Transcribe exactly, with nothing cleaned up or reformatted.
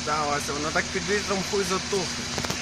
Да, Вася, воно так під вітром хуй затухне.